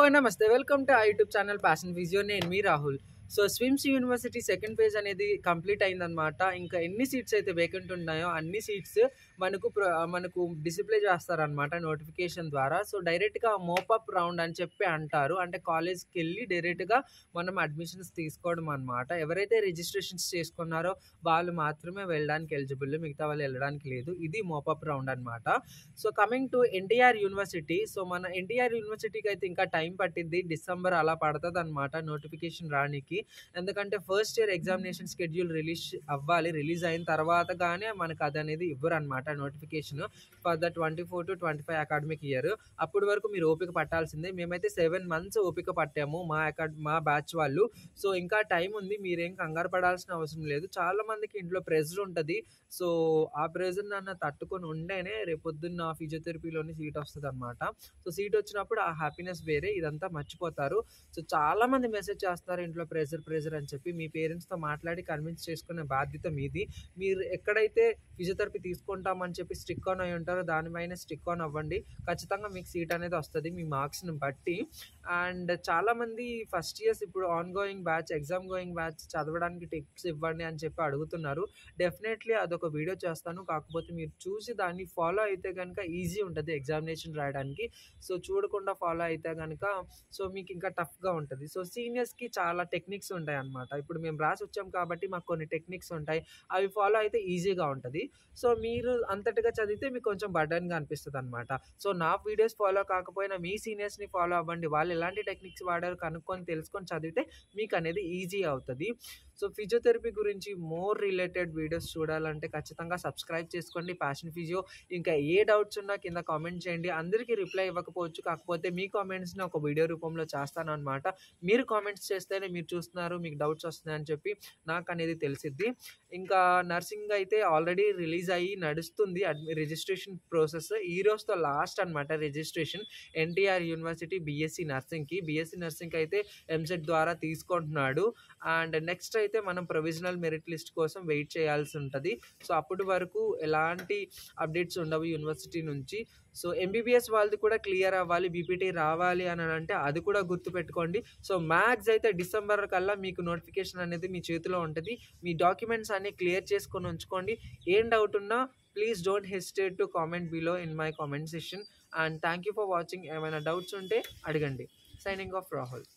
నమస్తే. Welcome to YouTube channel passion physio. నేను మీ Rahul. So, SVIMS university second phase అనేది కంప్లీట్ అయిందనమాట. ఇంకా ఎన్ని సీట్స్ అయితే వేకెంట్ ఉన్నాయో అన్ని సీట్స్ మనకు డిస్‌ప్లే చేస్తారనమాట నోటిఫికేషన్ ద్వారా. సో, డైరెక్ట్‌గా మోపప్ రౌండ్ అని చెప్పి అంటారు. అంటే కాలేజ్‌కెళ్ళి డైరెక్ట్‌గా మనం అడ్మిషన్స్ తీసుకోవడం అనమాట. ఎవరైతే రిజిస్ట్రేషన్స్ చేసుకున్నారో వాళ్ళు మాత్రమే వెళ్ళడానికి ఎలిజిబుల్. మిగతా వాళ్ళు వెళ్ళడానికి లేదు. ఇది మోపప్ రౌండ్ అనమాట. So, coming to NTR university. So, మన ఎన్టీఆర్ యూనివర్సిటీకి అయితే ఇంకా టైం పట్టిద్ది. డిసెంబర్ అలా పడతదనమాట నోటిఫికేషన్ రానీకి. ఎందుకంటే first year examination schedule release అయిన తర్వాత గానే మనకు అదనేది ఇవ్వరనమాట notification for the 24-25 academic year. అప్పటి వరకు మీరు ఓపిక పట్టాల్సిందే. మేమైతే 7 months ఓపిక పట్టాము మా బ్యాచ్ వాళ్ళు. సో, ఇంకా టైం ఉంది. మీరేం కంగారు పడాల్సిన అవసరం లేదు. చాలా మందికి ఇంట్లో ప్రెషర్ ఉంటది. సో, ఆ ప్రెషర్‌నన్నా తట్టుకొని ఉంటేనే రేపొద్దున్న ఫిజియోథెరపీలోని సీట్ వస్తదనమాట. సో, సీట్ వచ్చినప్పుడు ఆ హ్యాపీనెస్ వేరే. ఇదంతా మర్చిపోతారు. సో, చాలా మంది మెసేజ్ చేస్తున్నారు ఇంట్లో ప్రెషర్ అని చెప్పి. మీ పేరెంట్స్‌తో మాట్లాడి కన్విన్స్ చేసుకునే బాధ్యత మీది. మీరు ఎక్కడైతే ఫిజియోథెరపీ తీసుకుంటామని చెప్పి స్టిక్ ఆన్ అయ్యి ఉంటారో దానిపైనే స్టిక్ ఆన్ అవ్వండి. ఖచ్చితంగా మీకు సీట్ అనేది వస్తది మీ మార్క్స్‌ని బట్టి. అండ్ చాలామంది ఫస్ట్ ఇయర్స్ ఇప్పుడు ఎగ్జామ్ గోయింగ్ బ్యాచ్ చదవడానికి టిప్స్ ఇవ్వండి అని చెప్పి అడుగుతున్నారు. డెఫినెట్‌లీ అదొక వీడియో చేస్తాను. కాకపోతే మీరు చూసి దాన్ని ఫాలో అయితే గనుక ఈజీ ఉంటది ఎగ్జామినేషన్ రాయడానికి. సో, చూడకుండా ఫాలో అయితే గనుక మీకు ఇంకా టఫ్‌గా ఉంటది. సో, సీనియర్స్‌కి చాలా టెక్నిక్స్ ఉంటాయన్నమాట. ఇప్పుడు మేము రాసొచ్చాం కాబట్టి మాకు కొన్ని టెక్నిక్స్ ఉంటాయి. అవి ఫాలో అయితే ఈజీగా ఉంటది. సో, మీరు అంతటిగా చదివితే మీకు కొంచెం బర్డెన్‌గా అనిపిస్తదనమాట. సో, నా వీడియోస్ ఫాలో కాకపోయినా మీ సీనియర్స్‌ని ఫాలో అవ్వండి. వాళ్ళు ఎలాంటి టెక్నిక్స్ వాడారో కనుక్కొని తెలుసుకొని చదివితే మీకనేది ఈజీ అవుతది. సో, ఫిజియోథెరపీ గురించి మోర్ రిలేటెడ్ వీడియోస్ చూడాలంటే ఖచ్చితంగా సబ్స్క్రైబ్ చేసుకోండి ప్యాషన్ ఫిజియో. ఇంకా ఏ డౌట్స్ ఉన్నా కింద కామెంట్ చేయండి. అందరికీ రిప్లై ఇవ్వకపోవచ్చు. కాకపోతే మీ కామెంట్స్‌ని ఒక వీడియో రూపంలో చేస్తాననమాట. మీరు కామెంట్స్ చేస్తేనే మీరు చూస్తున్నారు, మీకు డౌట్స్ వస్తున్నాయని చెప్పి నాకనేది తెలిసిద్ది. ఇంకా నర్సింగ్ అయితే ఆల్రెడీ రిలీజ్ అయ్యి నడుస్తుంది రిజిస్ట్రేషన్ ప్రాసెస్. ఈ రోజుతో లాస్ట్ అనమాట రిజిస్ట్రేషన్. ఎన్టీఆర్ యూనివర్సిటీ బీఎస్సీ నర్సింగ్‌కి అయితే ఎంసెట్ ద్వారా తీసుకుంటున్నాడు. అండ్ నెక్స్ట్ అయితే మనం ప్రొవిజనల్ మెరిట్ లిస్ట్ కోసం వెయిట్ చేయాల్సి ఉంటది. సో, అప్పటి వరకు ఎలాంటి అప్డేట్స్ ఉండవు యూనివర్సిటీ నుంచి. సో, ఎంబీబీఎస్ వాళ్ళది కూడా క్లియర్ అవ్వాలి, బీపీటీ రావాలి అనంటే అది కూడా గుర్తుపెట్టుకోండి. సో, మ్యాక్స్ అయితే డిసెంబర్ కల్లా మీకు నోటిఫికేషన్ అనేది మీ చేతిలో ఉంటది. మీ డాక్యుమెంట్స్ అన్నీ క్లియర్ చేసుకొని ఉంచుకోండి. ఏం డౌట్ ఉన్నా please don't hesitate to comment below in my comment section. And thank you for watching. ఏమైనా డౌట్స్ ఉంటే అడగండి. Signing off Rahul.